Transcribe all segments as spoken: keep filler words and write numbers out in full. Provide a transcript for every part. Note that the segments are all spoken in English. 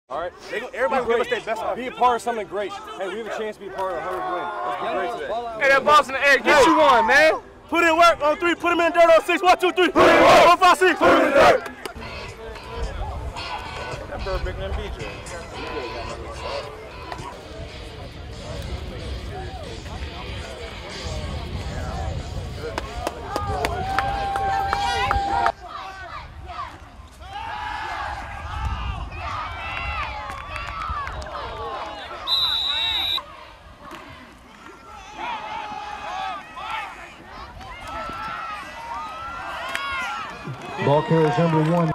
All right? They, everybody give us their best off. Be a part of something great. Hey, we have a chance to be a part of a hundred win. Let's be great today. Hey, that boss in the air, get you one, man. Put in work on three, put him in dirt on six. One, two, three. Put in work. One, five, six. Put him in dirt. That bird bigger than B J. Ball carriers number one.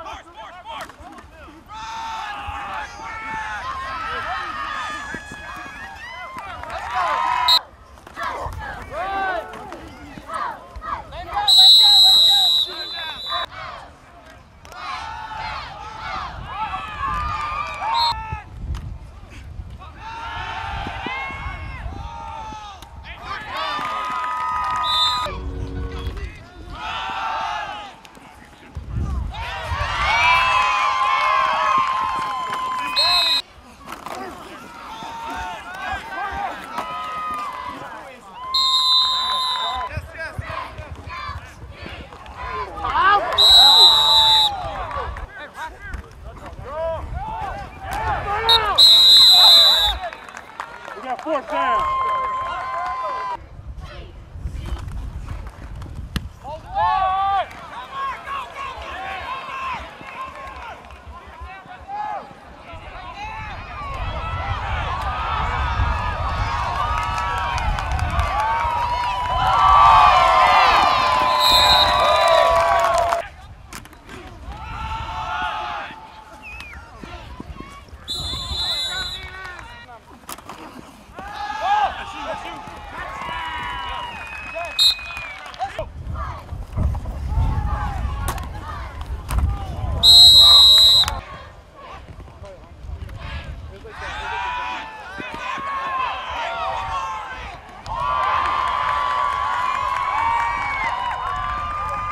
Fourth down.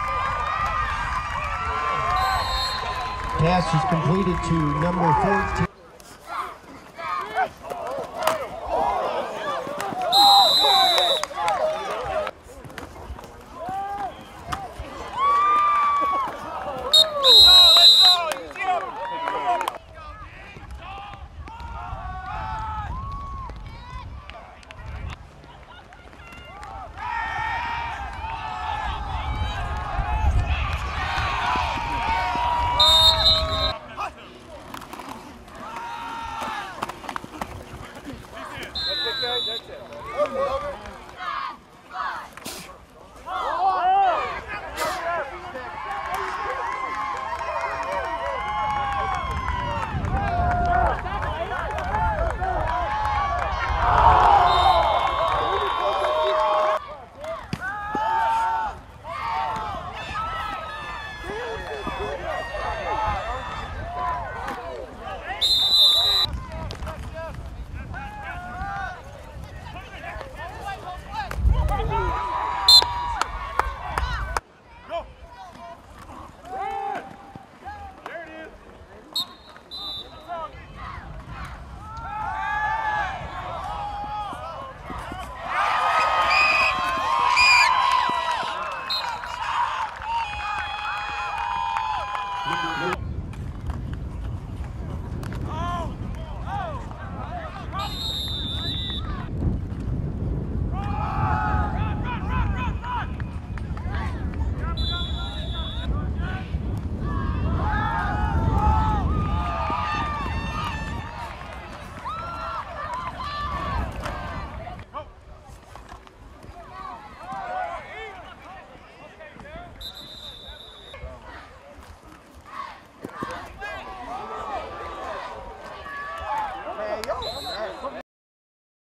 Pass is completed to number fourteen.